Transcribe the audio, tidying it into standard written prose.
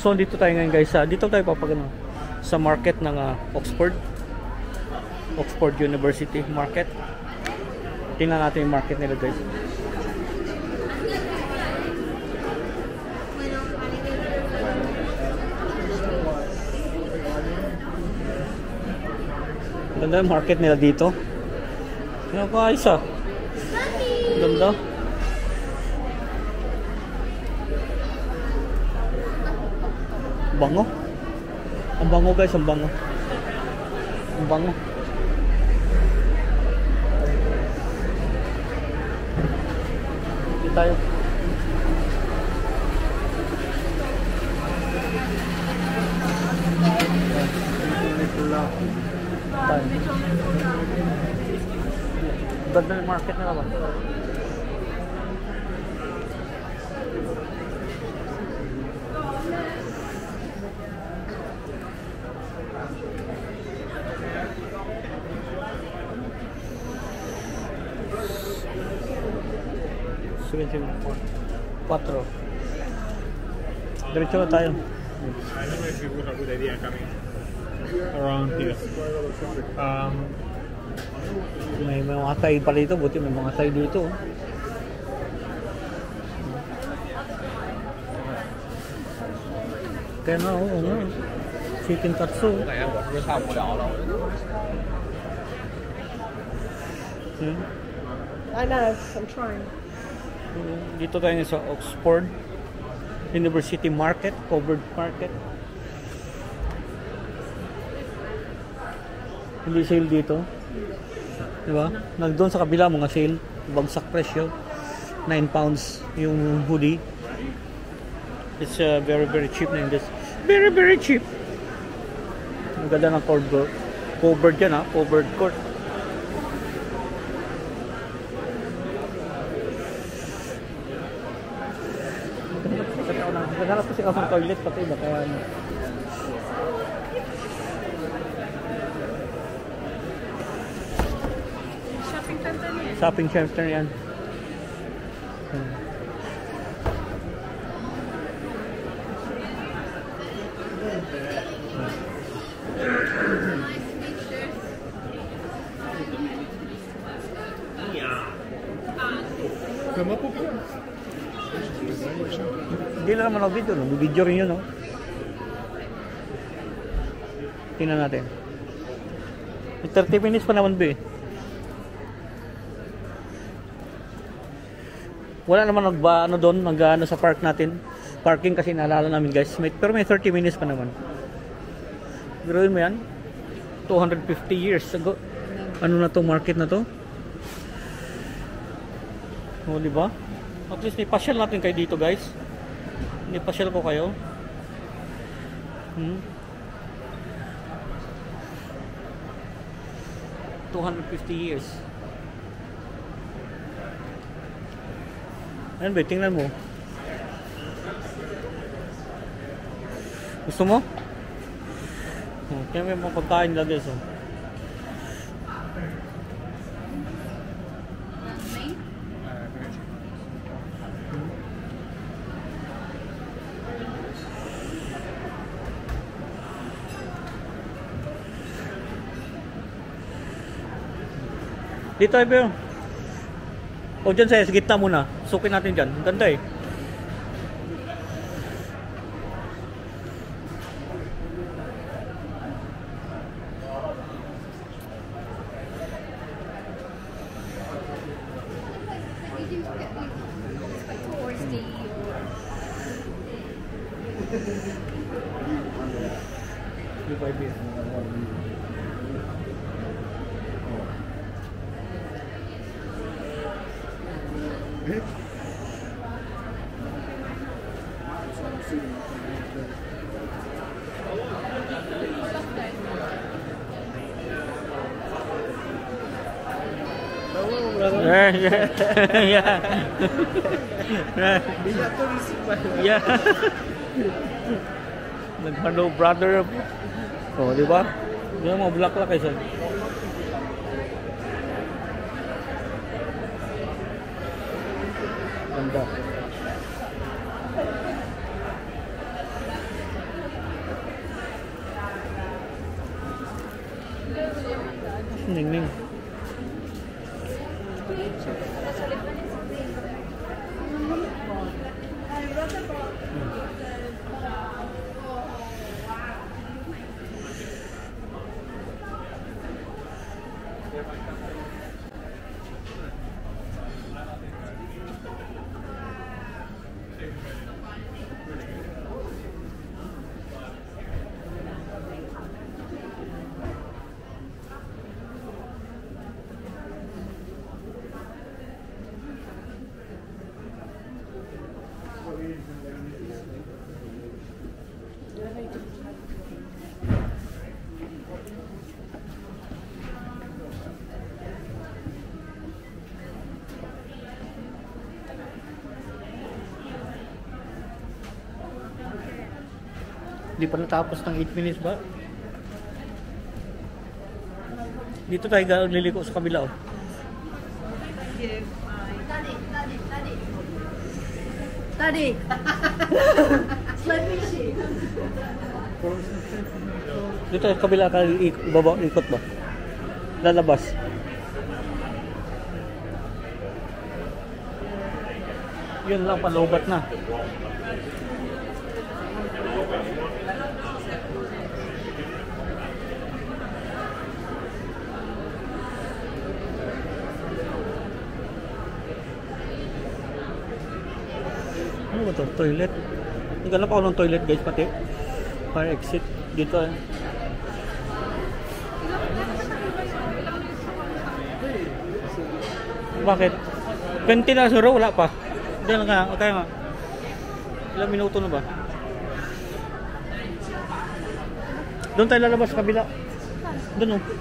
So dito tayo ngayon guys, dito tayo papagano sa market ng Oxford University Market. Tingnan natin yung market nila guys. Ganda yung market nila dito. Tingnan ko ayos ganda. Bango. Ang bango guys, ang bango. Ang bango. Dito tayo. Ganda yung market nila ba? Quatro. Diretso na tayo. I don't know if it was a good idea coming around here. May mga side pala dito, buti may mga side dito. Kaya na, oo nga. Chicken katsu. I know, I'm trying. Dito tayo sa Oxford University Market, covered market. Hindi sale dito. Diba? Nagdoon sa kabila mga sale, bagsak presyo. 9 pounds yung hoodie. It's very cheap na this. Very cheap. Ang ganda ng covered yan covered court. Naghanap kasi ako ng toilet pati baka ano. Shopping center yan. Shopping center yan. Hindi lang naman video, no? Video rin yun, no? Tingnan natin. 30 minutes pa naman, be. Wala naman ano doon, ano sa park natin. Parking kasi naalala namin, guys. Pero may 30 minutes pa naman. Biruin mo yan? 250 years ago. Ano na to, market na to? O, diba? At least may pasyal natin kayo dito, guys. May pasyal ko kayo. 250 years. Ayan ba, tingnan mo. Gusto mo? Kaya may mga pagkain lang guys. Dito tayo. O dyan sa gitna muna. Sukin natin dyan. Ganda eh. Yeah. Nag-hello brother. Oh, di ba? Yung mga black kasi. Ganda. Hindi pa natapos ng 8 minutes ba? Dito tayo liliko sa kabila, oh. Tadi. Let me see. Dito sa kabila ka ikot ba? Lalabas. Yun lang, palubat na. Ano ba ito? Toilet? Naghanap ako ng toilet, guys, pati fire exit dito, eh. Bakit? 20 na siguro, wala pa. Hindi lang nga, kaya nga. Ilang minuto na ba? Doon tayo lalabas sa kabila. Doon, oh.